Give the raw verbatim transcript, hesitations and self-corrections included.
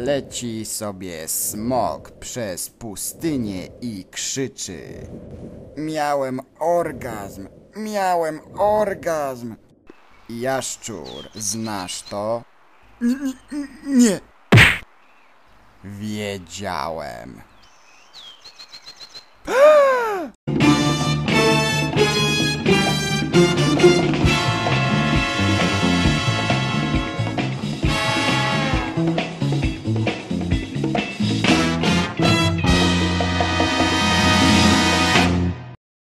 Leci sobie smok przez pustynię i krzyczy: miałem orgazm, miałem orgazm. Jaszczur, znasz to? N- n- nie. Wiedziałem.